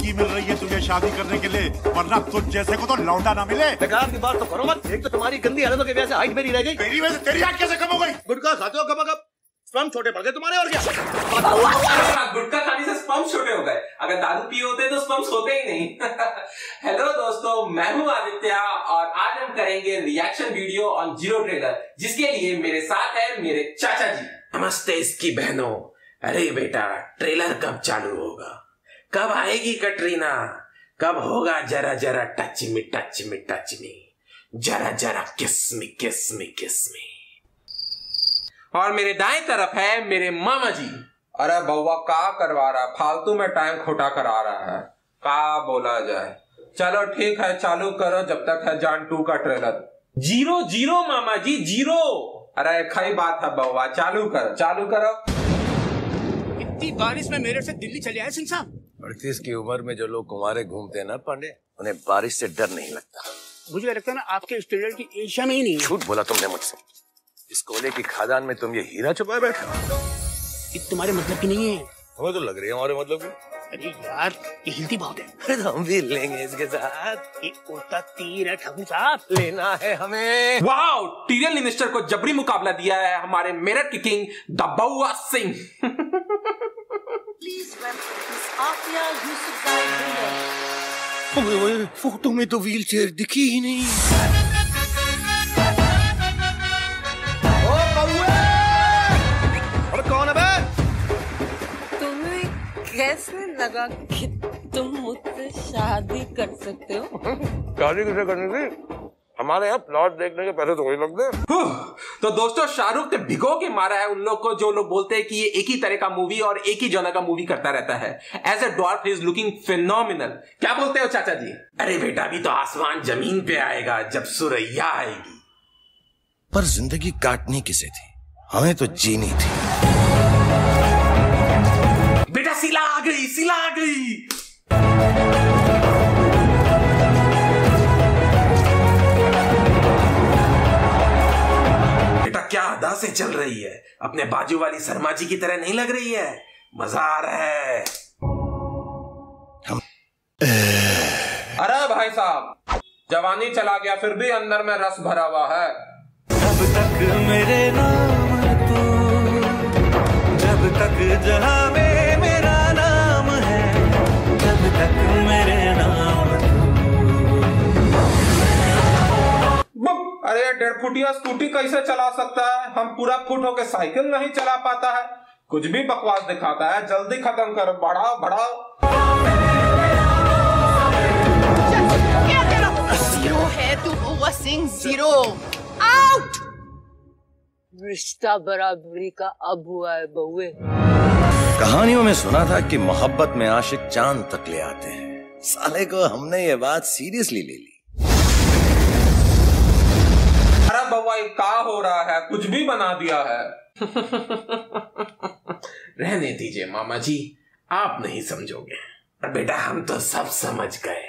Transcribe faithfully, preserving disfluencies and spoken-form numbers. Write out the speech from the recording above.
लड़की मिल रही है तुझे शादी करने के लिए, वरना तुझ जैसे को तो लौंडा ना मिले। बेकार की बात तो करो मत। एक तो तुम्हारी गंदी हालतों की वजह से हाइट मेरी रह गई। तेरी वजह से तेरी हाइट कैसे कम हो गई? गुटखा खाते हो कब कब स्पर्म छोटे पड़ गए तुम्हारे, और क्या? गुटखा खाने से स्पर्म छोटे हो गए, अगर दारू पिए होते तो स्पर्म्स होते ही नहीं। हेलो दोस्तों, मैं हूं आदित्य और आज हम करेंगे reaction video on zero trailer, जिसके लिए मेरे साथ है मेरे चाचा जी। नमस्ते इसकी बहनों। अरे बेटा, ट्रेलर कब चालू होगा? कब आएगी कटरीना? कब होगा जरा जरा touch me touch me touch me, जरा जरा किस मी किस मी किस मी। और मेरे दाएं तरफ है मेरे मामा जी। अरे बउआ का करवा रहा है, फालतू में टाइम खोटा करा रहा है, का बोला जाए। चलो ठीक है, चालू करो जब तक है जान टू का ट्रेलर। जीरो जीरो मामा जी, जीरो। अरे खई बात है बउआ, चालू करो चालू करो। इतनी बारिश में मेरे से दिल्ली चले आए सिंह साहब। अड़तीस की उम्र में जो लोग कुंवारे घूमते हैं ना पांडे, उन्हें बारिश से डर नहीं लगता। मुझे लगता है ना आपके स्टैंडर्ड की एशिया में ही नहीं है। झूठ बोला तुमने मुझसे। इस कोयले की खादान में तुम ये हीरा छुपाए बैठे हो। ये तुम्हारे मतलब की नहीं है। हमें तो लग रही है हमारे मतलब की। अरे यार, ये हिलती बहुत है। अरे हम भी लेंगे इसके साथ। ये उड़ता तीर है ठाकुर साहब, लेना है हमें। वाओ, टीरियल मिनिस्टर को जबरी मुकाबला दिया है हमारे मेरठ के किंग द बउआ सिंह। फोटो में तो व्हील चेयर दिखी ही नहीं। और कौन है बे? तुम्हें कैसे लगा कि तुम मुझसे शादी कर सकते हो? शादी किसे करनी थी? हमारे यहाँ प्लॉट देखने के पैसे थोड़ी लगते हैं। तो दोस्तों, शाहरुख ने भिगो के मारा है उन लोग को जो लोग बोलते हैं कि ये एक ही तरह का मूवी और एक ही जॉनर का मूवी करता रहता है। As a dwarf is looking phenomenal. क्या बोलते हो चाचा जी? अरे बेटा, अभी तो आसमान जमीन पे आएगा जब सुरैया आएगी। पर जिंदगी काटनी किसे थी? हमें तो जीनी थी। बेटा सिला आ गई, सिला आ गई। बेटा क्या अदा से चल रही है, अपने बाजू वाली शर्मा जी की तरह नहीं लग रही है। मजा आ रहा है। हम अरे भाई साहब, जवानी चला गया फिर भी अंदर में रस भरा हुआ है। जब तक मेरे नाम तू, जब तक जहां में मेरा नाम है, जब तक मेरे नाम तू। अरे डेढ़ फुटिया स्कूटी कैसे चला सकता है? हम पूरा फुट होके साइकिल नहीं चला पाता है। कुछ भी बकवास दिखाता है, जल्दी खत्म करो, बढ़ाओ बढ़ाओ। जीरो है तू, बउआ सिंह जीरो। आउट। रिश्ता बराबरी का अब हुआ है बहुए। कहानियों में सुना था कि मोहब्बत में आशिक चांद तक ले आते हैं। साले को हमने ये बात सीरियसली ले ली। अरे बउआ, का हो रहा है? कुछ भी बना दिया है। रहने दीजिए मामा जी, आप नहीं समझोगे। पर बेटा हम तो सब समझ गए।